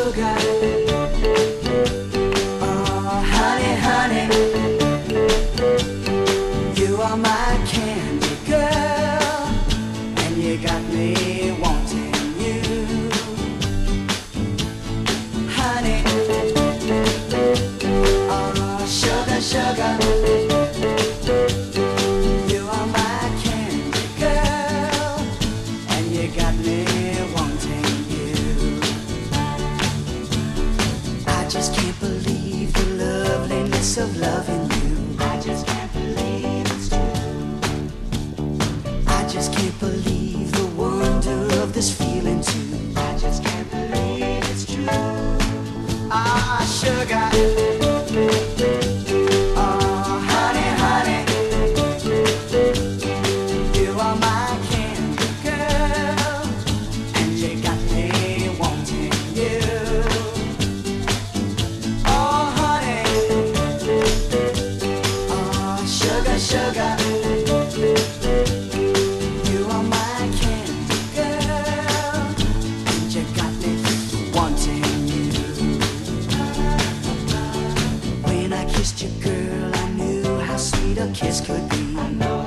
sugar. Oh, honey, honey, you are my candy girl, and you got me wanting you. Honey, oh, sugar, sugar, you are my candy girl, and you got me wanting you. I just can't believe the loveliness of loving you. I just can't believe it's true. I just can't believe the wonder of this feeling too. I just can't believe it's true. Ah, sugar. Oh, honey, honey, you are my candy girl, and you got me wanting you. Oh, honey, oh, sugar, sugar, you are my candy girl, and you got me wanting you. When I kissed you, girl, I knew how sweet a kiss could be.